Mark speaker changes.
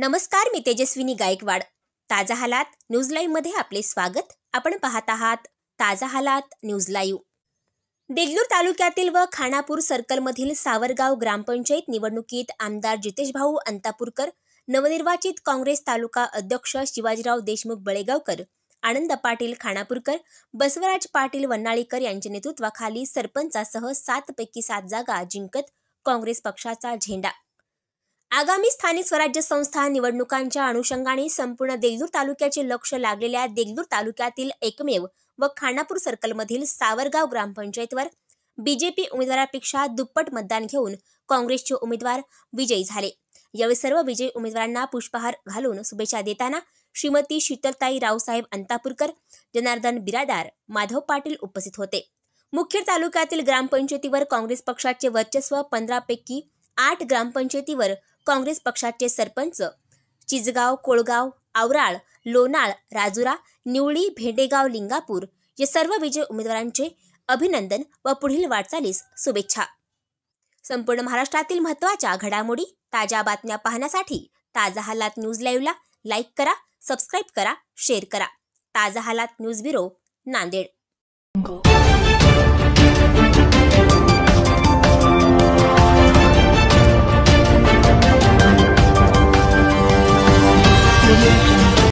Speaker 1: नमस्कार, मी तेजस्विनी गायकवाड. ताजा हालात न्यूज लाईव्ह मध्ये आपले स्वागत. आपण पाहत आहात ताजा हालात न्यूज लाईव्ह. देगलूर तालुक्यातील व खानापूर सर्कलमधील सावरगाव ग्रामपंचायत निवडणुकीत आमदार जितेशभाऊ अंतापूरकर, नवनिर्वाचित काँग्रेस तालुका अध्यक्ष शिवाजीराव देशमुख बळेगावकर, आनंद पाटील खानापूरकर, बसवराज पाटील वन्नाळीकर यांच्या नेतृत्वाखाली सरपंचासह 7 पैकी 7 जागा जिंकत काँग्रेस पक्षाचा झेंडा. आगामी स्थानिक स्वराज्य संस्था निवडणुकांच्या अनुषंगाने संपूर्ण देगलूर तालुक्याचे लक्ष लागलेल्या देगलूर तालुक्यातील एकमेव व खानापूर सर्कलमधील सावरगाव ग्रामपंचायतवर बीजेपी उमेदवारापेक्षा दुप्पट मतदान घेऊन काँग्रेसचे उमेदवार विजयी झाले. यावेळी सर्व विजयी उमेदवारांना पुष्पहार घालून शुभेच्छा देताना श्रीमती शीतलताई रावसाहेब अंतापूरकर, जनार्दन बिरादार, माधव पाटील उपस्थित होते. मुखेड तालुक्यातील ग्रामपंचायतीवर काँग्रेस पक्षाचे वर्चस्व. 15 पैकी 8 ग्रामपंचायतीवर काँग्रेस पक्षाचे सरपंच. चिजगाव, कोळगाव, आवराळ, लोणाळ, राजुरा, निवळी, भेंडेगाव, लिंगापूर या सर्व विजयी उमेदवारांचे अभिनंदन व पुढील वाटचालीस शुभेच्छा. संपूर्ण महाराष्ट्रातील महत्त्वाच्या घडामोडी, ताज्या बातम्या पाहण्यासाठी ताजा हालात न्यूज लाईव्हला लाईक करा, सबस्क्राईब करा, शेअर करा. ताजा हालात न्यूज ब्युरो, नांदेड.